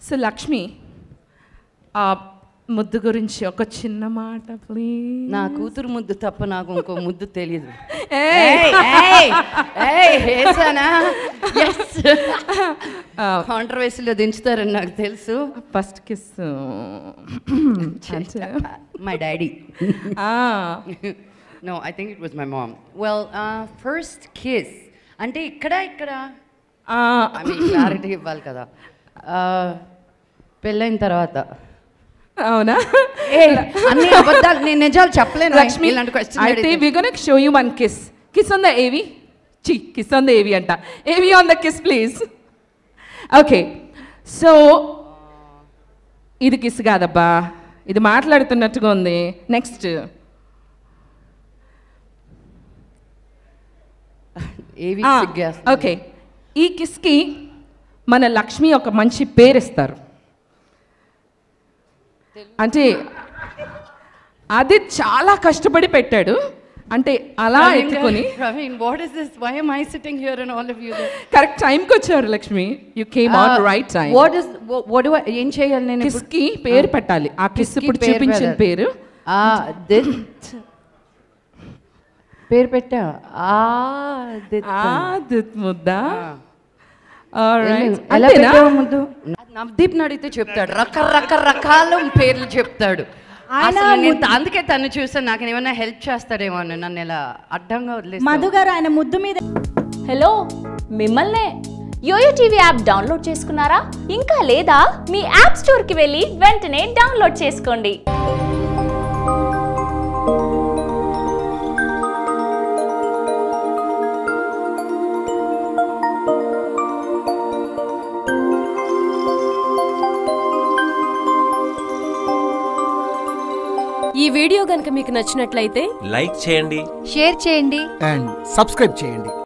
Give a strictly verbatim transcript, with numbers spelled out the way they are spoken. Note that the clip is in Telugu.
సో లక్ష్మి, ఆ ముద్దు గురించి ఒక చిన్న మాట ప్లీజ్. నా కూతురు ముద్దు తప్ప నాకు ఇంకో ముద్దు తెలియదు. కాంట్రవర్సీలో దించుతారని నాకు తెలుసు. First kiss my daddy. No, I think it was my mom. Well, first kiss అంటే ఇక్కడ ఇక్కడ క్లారిటీ ఇవ్వాలి కదా. పెళ్ళైన తర్వాత. అవునా? అన్ని అబద్ధాలు, నేను నిజాలు చెప్పలేను లక్ష్మి. అయితే we gonna show you one kiss. Kiss on the AV. చి కిస్ ఆన్ ద ఏవి అంట. AV on the kiss please. Okay, so ఇది కిస్ కాదబ్బా, ఇది మాట్లాడుతున్నట్టుగా ఉంది. నెక్స్ట్. ఓకే, ఈ కిస్కి మన లక్ష్మి ఒక మంచి పేరు ఇస్తారు. అంటే అది చాలా కష్టపడి పెట్టాడు. అంటే అలా ఎత్తుకొని కరెక్ట్ టైంకి వచ్చారు Lakshmi. You came on right time. What is what do I ఏం చేయాలి నేను? కిస్కి పేరు పెట్టాలి. ఆ కిస్ ఇప్పుడు చూపించిన పేరు. ఆ దిత్ పేరు పెట్టా. ఆ దిత్ ఆ దిత్ ముద్దా. నవదీప్ అడిగితే చెప్తాడు, రకరకరకాల పేర్లు చెప్తాడు. అందుకే తను చూస్తే నాకు ఏమైనా హెల్ప్ చేస్తాడేమో అని నన్ను ఇలా అడ్డంగా వదిలేదు. మధు గారు ఆయన ముద్దు మీద. హలో, మిమ్మల్నే. యోయో టీవీ యాప్ డౌన్లోడ్ చేసుకున్నారా? ఇంకా లేదా? మీ యాప్ స్టోర్కి వెళ్ళి వెంటనే డౌన్లోడ్ చేసుకోండి. ఈ వీడియో గనుక మీకు నచ్చినట్లయితే లైక్ చేయండి, షేర్ చేయండి అండ్ సబ్స్క్రైబ్ చేయండి.